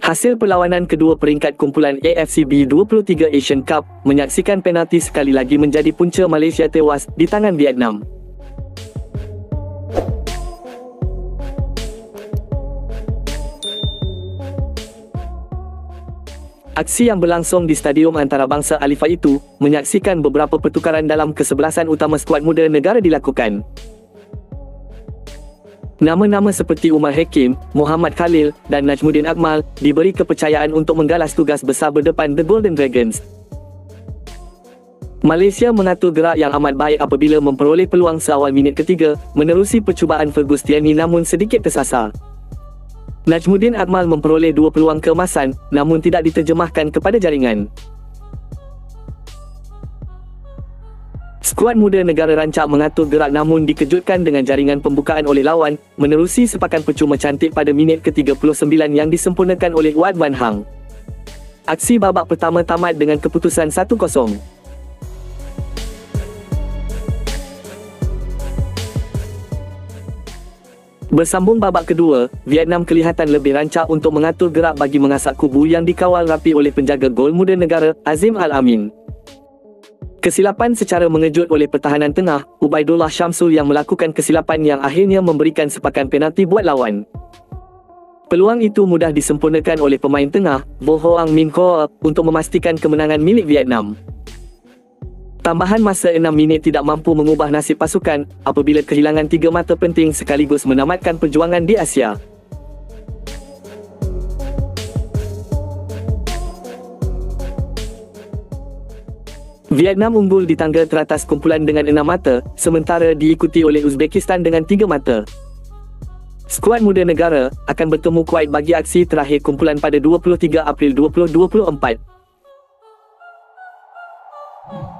Hasil perlawanan kedua peringkat kumpulan AFC B23 Asian Cup menyaksikan penalti sekali lagi menjadi punca Malaysia tewas di tangan Vietnam. Aksi yang berlangsung di Stadium Antarabangsa Alifah itu menyaksikan beberapa pertukaran dalam kesebelasan utama skuad muda negara dilakukan. Nama-nama seperti Umar Hakim, Muhammad Khalil dan Najmuddin Akmal diberi kepercayaan untuk menggalas tugas besar berdepan The Golden Dragons. Malaysia mengatur gerak yang amat baik apabila memperoleh peluang seawal minit ketiga menerusi percubaan Fergustiani namun sedikit tersasar. Najmuddin Akmal memperoleh 2 peluang keemasan namun tidak diterjemahkan kepada jaringan. Skuad muda negara rancak mengatur gerak namun dikejutkan dengan jaringan pembukaan oleh lawan menerusi sepakan percuma cantik pada minit ke-39 yang disempurnakan oleh Wat Van Hang. Aksi babak pertama tamat dengan keputusan 1-0. Bersambung babak kedua, Vietnam kelihatan lebih rancak untuk mengatur gerak bagi mengasak kubu yang dikawal rapi oleh penjaga gol muda negara, Azim Al-Amin. Kesilapan secara mengejut oleh pertahanan tengah, Ubaidullah Syamsul yang melakukan kesilapan yang akhirnya memberikan sepakan penalti buat lawan. Peluang itu mudah disempurnakan oleh pemain tengah, Vo Hoang Min Koa, untuk memastikan kemenangan milik Vietnam. Tambahan masa 6 minit tidak mampu mengubah nasib pasukan apabila kehilangan 3 mata penting sekaligus menamatkan perjuangan di Asia. Vietnam unggul di tangga teratas kumpulan dengan 6 mata, sementara diikuti oleh Uzbekistan dengan 3 mata. Skuad muda negara akan bertemu Kuwait bagi aksi terakhir kumpulan pada 23 April 2024.